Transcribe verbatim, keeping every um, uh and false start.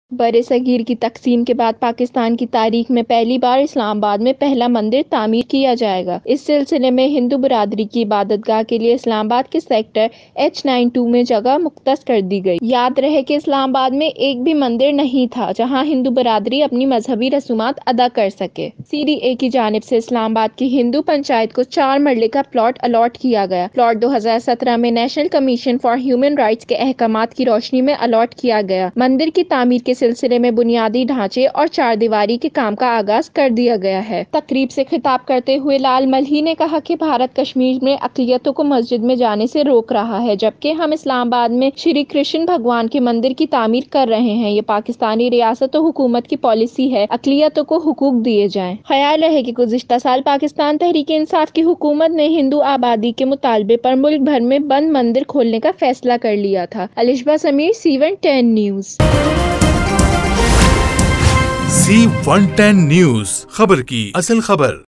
بر صغیر کی تقسیم کے بعد پاکستان کی تاریخ میں پہلی بار اسلام آباد میں پہلا مندر تعمیر کیا جائے گا۔ اس سلسلے میں ہندو برادری کی عبادت گاہ کے لیے اسلام آباد کے سیکٹر ایچ نائن ٹو میں جگہ مختص کر دی گئی۔ یاد رہے کہ اسلام آباد میں ایک بھی مندر نہیں تھا جہاں ہندو برادری اپنی مذہبی رسومات ادا کر سکے۔ سی ڈی اے کی جانب سے اسلام آباد کی ہندو پنچایت کو چار مرلے کا پلاٹ الاٹ کیا گیا۔ پلاٹ دو ہزار سترہ میں national commission for human rights کے احکامات کی روشنی میں الاٹ کیا گیا۔ مندر کی تعمیر کے سلسلے میں بنیادی ڈھانچے اور چار دیواری کے کام کا آغاز کر دیا گیا ہے۔ تقریب سے خطاب کرتے ہوئے لال ملہی نے کہا کہ بھارت کشمیر میں اقلیتوں کو مسجد میں جانے سے روک رہا ہے، جبکہ ہم اسلام آباد میں شری کرشن بھگوان کے مندر کی تعمیر کر رہے ہیں۔ یہ پاکستانی ریاست و حکومت کی پالیسی ہے، اقلیتوں کو حقوق دیے جائیں۔ خیال رہے کہ گزشتہ سال پاکستان تحریک انصاف کی حکومت نے ہندو آبادی کے مطالبے پر ملک بھر میں بند مندر کھولنے کا فیصلہ کر لیا تھا۔ الشبہ Sameer, C one ten news. C one ten news, خبر کی اصل خبر۔